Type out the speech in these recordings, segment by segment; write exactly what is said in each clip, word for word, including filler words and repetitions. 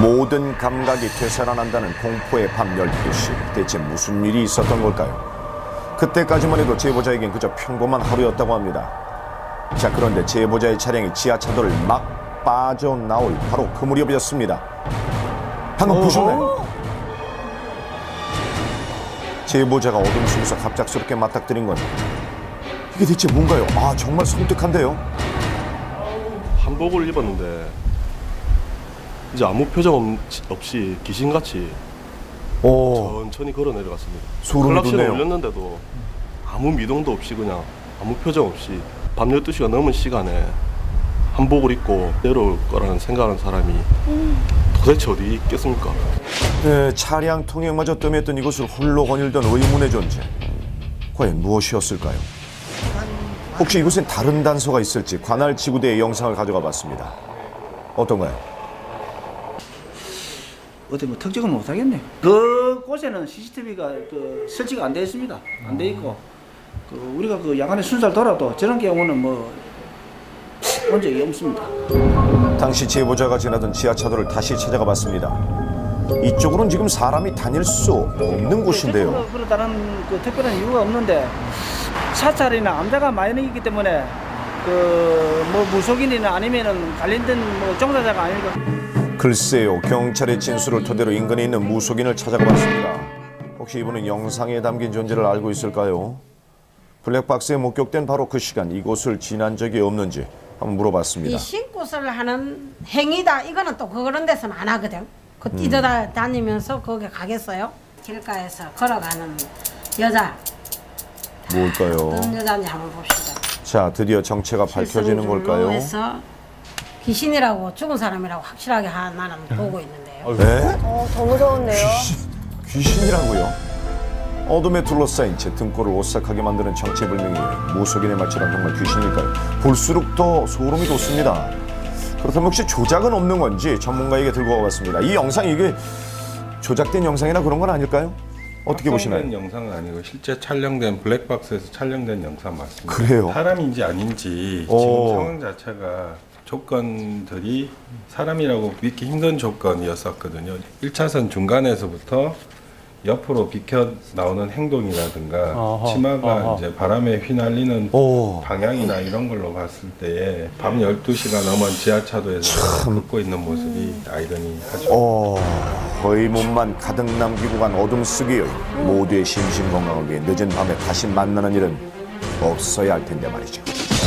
모든 감각이 되살아난다는 공포의 밤 열두 시. 대체 무슨 일이 있었던 걸까요? 그때까지만 해도 제보자에겐 그저 평범한 하루였다고 합니다. 자, 그런데 제보자의 차량이 지하차도를 막 빠져나올 바로 그 무렵이었습니다. 방금 보셨나요? 제보자가 어둠 속에서 갑작스럽게 맞닥뜨린 건 이게 대체 뭔가요? 아, 정말 섬뜩한데요? 한복을 입었는데 이제 아무 표정 없이 귀신같이 오. 천천히 걸어 내려갔습니다. 소름이 돋네요. 올렸는데도 아무 미동도 없이 그냥 아무 표정 없이 밤 열두 시가 넘은 시간에 한복을 입고 내려올 거라는 생각하는 사람이 도대체 어디 있겠습니까? 네, 차량 통행마저 뜸했던 이곳을 홀로 거닐던 의문의 존재. 과연 무엇이었을까요? 혹시 이곳엔 다른 단서가 있을지 관할 지구대의 영상을 가져가 봤습니다. 어떤가요? 어디 뭐 특정은 못하겠네. 그 곳에는 씨씨티비가 그 설치가 안 되어 있습니다. 안 돼 있고 그 우리가 그 야간에 순찰 돌아도 저런 경우는 뭐 본 적이 없습니다. 당시 제보자가 지나던 지하차도를 다시 찾아가 봤습니다. 이쪽으로는 지금 사람이 다닐 수 없는 곳인데요. 그런 다른 그 특별한 이유가 없는데 사찰이나 암자가 많이 있기 때문에 그 뭐 무속인이나 아니면은 관련된 뭐 종사자가 아닐까. 글쎄요, 경찰의 진술을 토대로 인근에 있는 무속인을 찾아가 봤습니다. 혹시 이분은 영상에 담긴 존재를 알고 있을까요? 블랙박스에 목격된 바로 그 시간 이곳을 지난 적이 없는지 한번 물어봤습니다. 이 신굿을 하는 행위다 이거는 또 그런 데서는 안 하거든. 그 뛰어다니면서 거기 가겠어요? 길가에서 걸어가는 여자. 뭘까요? 어떤 여자인지 한번 봅시다. 자, 드디어 정체가 밝혀지는 걸까요? 해서 귀신이라고 죽은 사람이라고 확실하게 하나는 보고 있는데요. 네? 어, 더 무서운데요? 귀신, 귀신이라고요? 어둠에 둘러싸인 채 등골을 오싹하게 만드는 정체불명의 무속인의 말처럼 정말 귀신일까요? 볼수록 더 소름이 돋습니다. 그렇다면 혹시 조작은 없는 건지 전문가에게 들고 와봤습니다. 이 영상이 이게 조작된 영상이나 그런 건 아닐까요? 어떻게 보시나요? 합성된 영상은 아니고 실제 촬영된 블랙박스에서 촬영된 영상 맞습니다. 그래요? 사람인지 아닌지 오. 지금 상황 자체가 조건들이 사람이라고 믿기 힘든 조건이었었거든요. 일 차선 중간에서부터 옆으로 비켜 나오는 행동이라든가 어허, 치마가 어허. 이제 바람에 휘날리는 오. 방향이나 이런 걸로 봤을 때에 밤 열두 시가 넘은 지하차도에서 걷고 있는 모습이 아이러니하죠. 오. 거의 몸만 가득 남기고 간 어둠 속의 여인. 모두의 심신건강을 위해 늦은 밤에 다시 만나는 일은 없어야 할 텐데 말이죠.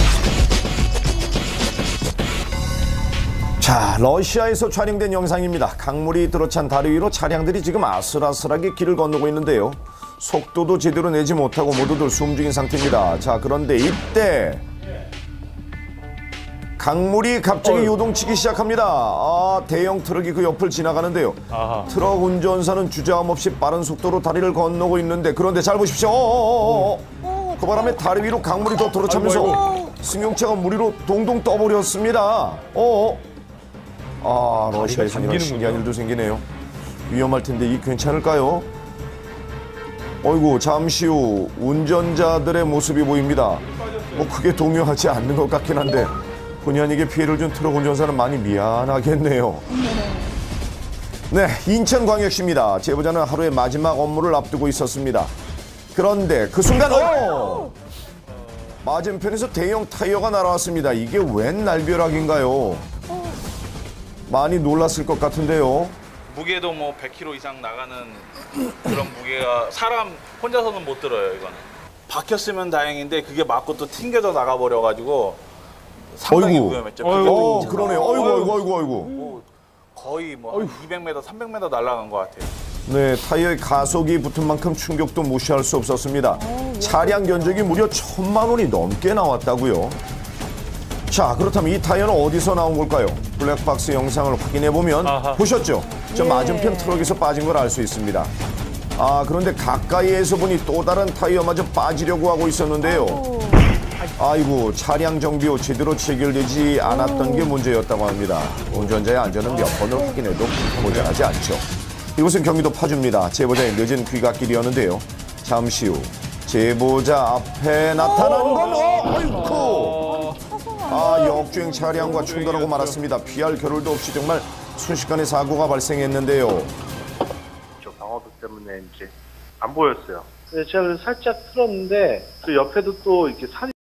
자, 러시아에서 촬영된 영상입니다. 강물이 들어찬 다리 위로 차량들이 지금 아슬아슬하게 길을 건너고 있는데요. 속도도 제대로 내지 못하고 모두들 숨죽인 상태입니다. 자, 그런데 이때 강물이 갑자기 요동치기 시작합니다. 아, 대형 트럭이 그 옆을 지나가는데요. 아하. 트럭 운전사는 주저함 없이 빠른 속도로 다리를 건너고 있는데 그런데 잘 보십시오. 어어어어. 그 바람에 다리 위로 강물이 더 들어차면서 아이고, 아이고. 승용차가 물 위로 동동 떠버렸습니다. 어어. 아, 러시아에서 이런 신기한 일도 생기네요. 위험할 텐데 이 괜찮을까요? 어이구, 잠시 후 운전자들의 모습이 보입니다. 뭐 크게 동요하지 않는 것 같긴 한데 본의 아니게 피해를 준 트럭 운전사는 많이 미안하겠네요. 네, 인천광역시입니다. 제보자는 하루의 마지막 업무를 앞두고 있었습니다. 그런데 그 순간 어! 맞은편에서 대형 타이어가 날아왔습니다. 이게 웬 날벼락인가요? 많이 놀랐을 것 같은데요. 무게도 뭐 백 킬로그램 이상 나가는 그런 무게가 사람 혼자서는 못 들어요. 이거는 박혔으면 다행인데 그게 맞고 또 튕겨져 나가버려가지고 상당히 어이구. 위험했죠. 어, 그러네요. 어이구, 어이구, 어이구, 어이구. 뭐 거의 뭐 한 이백 미터, 삼백 미터 날아간 것 같아요. 네, 타이어에 가속이 붙은 만큼 충격도 무시할 수 없었습니다. 차량 견적이 무려 천만 원이 넘게 나왔다고요. 자, 그렇다면 이 타이어는 어디서 나온 걸까요? 블랙박스 영상을 확인해보면 아하. 보셨죠? 저 예. 맞은편 트럭에서 빠진 걸 알 수 있습니다. 아, 그런데 가까이에서 보니 또 다른 타이어마저 빠지려고 하고 있었는데요. 아이고, 아이고 차량 정비 후 제대로 체결되지 않았던 오. 게 문제였다고 합니다. 운전자의 안전은 몇 번을 확인해도 모자라지 않죠. 이곳은 경기도 파주입니다. 제보자의 늦은 귀갓길이었는데요. 잠시 후 제보자 앞에 나타난 건 어, 아이고! 아, 역주행 차량과 충돌하고 말았습니다. 피할 겨를도 없이 정말 순식간에 사고가 발생했는데요. 저 방어도 때문에 이제 안 보였어요. 네, 제가 살짝 틀었는데 그 옆에도 또 이렇게 산이